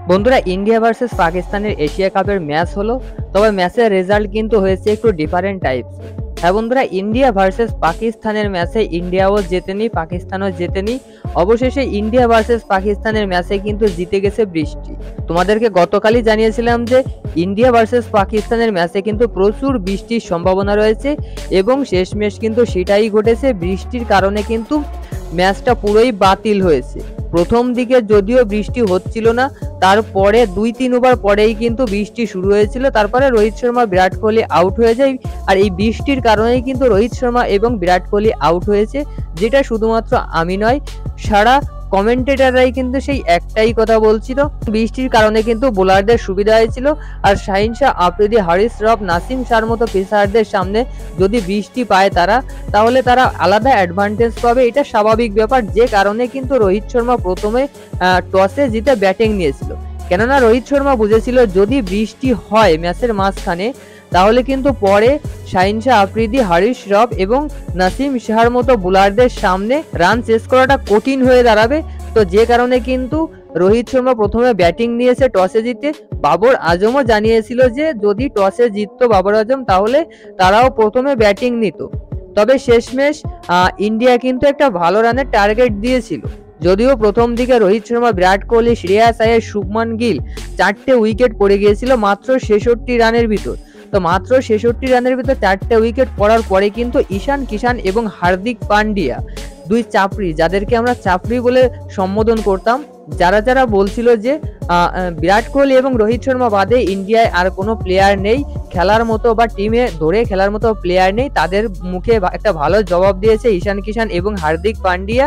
বন্ধুরা, India versus পাকিস্তানের Asia কাপের ম্যাচ হলো, তবে ম্যাচের রেজাল্ট কিন্তু হয়েছে একটু ডিফারেন্ট টাইপস। হ্যাঁ বন্ধুরা, ইন্ডিয়া ভার্সেস পাকিস্তানের ম্যাচে ইন্ডিয়াও জেতেনি, পাকিস্তানও জেতেনি। অবশেষে ইন্ডিয়া ভার্সেস পাকিস্তানের ম্যাচে কিন্তু জিতে গেছে বৃষ্টি। তোমাদেরকে গতকালই জানিয়েছিলাম যে ইন্ডিয়া ভার্সেস পাকিস্তানের ম্যাচে কিন্তু প্রচুর বৃষ্টির সম্ভাবনা রয়েছে এবং শেষমেশ কিন্তু সেটাই ঘটেছে। বৃষ্টির কারণে কিন্তু ম্যাচটা পুরোই বাতিল হয়েছে। প্রথম দিকে যদিও বৃষ্টি হচ্ছিল না, তারপরে 2-3 ওভার পরেই কিন্তু বৃষ্টি শুরু হয়েছিল। তারপরে রোহিত শর্মা, বিরাট কোহলি আউট হয়ে যায়। আর এই বৃষ্টির কারণেই কিন্তু রোহিত শর্মা এবং বিরাট কোহলি আউট হয়েছে, যেটা শুধুমাত্র আমি নয়, সারা কমেন্টেটররাই কিন্তু সেই একটাই কথা বলছিল। বৃষ্টির কারণে কিন্তু বোলারদের সুবিধা হয়েছিল। আর শাহিন শাহ আফ্রিদি, হারিস রব, নাসিম শাহর মতো পেসারদের সামনে যদি বৃষ্টি পায় তাহলে তারা আলাদা অ্যাডভান্টেজ পাবে, এটা স্বাভাবিক ব্যাপার। যে কারণে কিন্তু রোহিত শর্মা প্রথমে টসে জিতে ব্যাটিং নিয়েছিল। কেননা রোহিত শর্মা বুঝেছিল যদি বৃষ্টি হয় ম্যাচের মাঝখানে, তাহলে কিন্তু পরে শাহিন শাহ আফ্রিদি, হারিস রব এবং নাসিম শাহর মতো বোলারদের সামনে রান চেস করাটা কঠিন হয়ে দাঁড়াবে। তো যে কারণে কিন্তু রোহিত শর্মা প্রথমে ব্যাটিং নিয়েছে টসে জিতে। বাবর আজমও জানিয়েছিল যে যদি টসে জিততো বাবর আজম, তাহলে তারাও প্রথমে ব্যাটিং নিত। তবে শেষমেশ ইন্ডিয়া কিন্তু একটা ভালো রানের টার্গেট দিয়েছিল। যদিও প্রথম দিকে রোহিত শর্মা, বিরাট কোহলি, শ্রেয়াস আয়ার, শুভমান গিল 4টে উইকেট পড়ে গিয়েছিল মাত্র 66 রানের ভিতর। তো মাত্র 66 রানের ভিতর 4টে উইকেট পড়ার পরে কিন্তু ঈশান কিষান এবং হার্দিক পান্ডিয়া, দুই চাপড়ি, যাদেরকে আমরা চাপড়ি বলে সম্বোধন করতাম, যারা বলছিল যে বিরাট কোহলি এবং রোহিত শর্মা বাদে ইন্ডিয়ায় আর কোনো প্লেয়ার নেই খেলার মতো বা টিমে ধরে খেলার মতো প্লেয়ার নেই, তাদের মুখে একটা ভালো জবাব দিয়েছে ঈশান কিষান এবং হার্দিক পান্ডিয়া।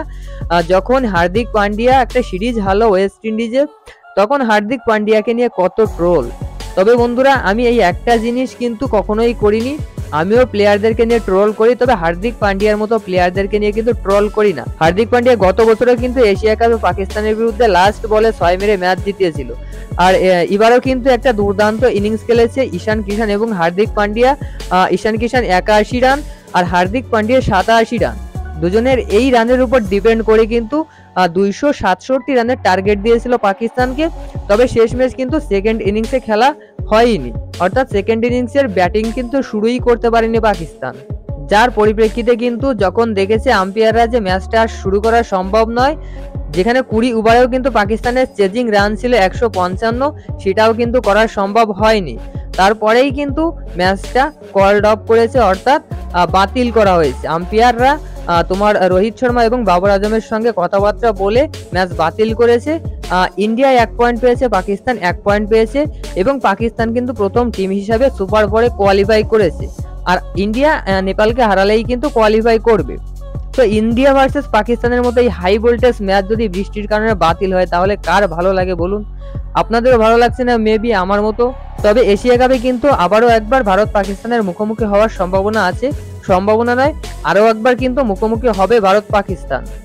যখন হার্দিক পান্ডিয়া একটা সিরিজ হারলো ওয়েস্ট ইন্ডিজে, তখন হার্দিক পান্ডিয়াকে নিয়ে কত ট্রোল। তবে বন্ধুরা, আমি এই একটা জিনিস কিন্তু কখনোই করিনি, আমিও প্লেয়ারদেরকে নিয়ে ট্রোল করি, তবে হার্দিক পান্ডিয়ার মতো প্লেয়ারদেরকে নিয়ে কিন্তু ট্রোল করি না। হার্দিক পান্ডিয়া গত বছরও কিন্তু এশিয়া কাপে পাকিস্তানের বিরুদ্ধে লাস্ট বলে 6 মেরে ম্যাচ জিতিয়েছিল। আর এবারও কিন্তু একটা দুর্দান্ত ইনিংস খেলেছে ঈশান কিষান এবং হার্দিক পান্ডিয়া। ঈশান কিষান 81 রান আর হার্দিক পান্ডিয়া 87 রান। দুজনের এই রানের উপর ডিপেন্ড করে কিন্তু 267 রানের টার্গেট দিয়েছিল পাকিস্তানকে। তবে শেষমেশ কিন্তু সেকেন্ড ইনিংসে খেলা হয়নি, অর্থাৎ সেকেন্ড ইনিংসের ব্যাটিং কিন্তু শুরুই করতে পারেনি পাকিস্তান। যার পরিপ্রেক্ষিতে কিন্তু যখন দেখেছে আম্পায়াররা যে ম্যাচটা আর শুরু করা সম্ভব নয়, যেখানে 20 ওভারেও কিন্তু পাকিস্তানের চেজিং রান ছিল 155, সেটাও কিন্তু করা সম্ভব হয়নি। তারপরেই কিন্তু ম্যাচটা কল্ড অফ করেছে, অর্থাৎ বাতিল করা হয়েছে। আম্পায়াররা তোমার রোহিত শর্মা এবং বাবর আজমের সঙ্গে কথাবার্তা বলে ম্যাচ বাতিল করেছে। ইন্ডিয়া 1 পয়েন্ট পেয়েছে, পাকিস্তান 1 পয়েন্ট পেয়েছে এবং পাকিস্তান কিন্তু প্রথম টিম হিসাবে সুপার 4-এ কোয়ালিফাই করেছে। আর ইন্ডিয়া নেপালকে হারালেই কিন্তু কোয়ালিফাই করবে। তো ইন্ডিয়া ভার্সেস পাকিস্তানের মতো এই হাই ভোল্টেজ ম্যাচ যদি বৃষ্টির কারণে বাতিল হয়, তাহলে কার ভালো লাগে বলুন? আপনাদেরও ভালো লাগছে না মেবি আমার মতো? তবে এশিয়া কাপে কিন্তু আবারও একবার ভারত পাকিস্তানের মুখোমুখি হওয়ার সম্ভাবনা আছে। সম্ভাবনা নয়, আরও একবার কিন্তু মুখোমুখি হবে ভারত পাকিস্তান।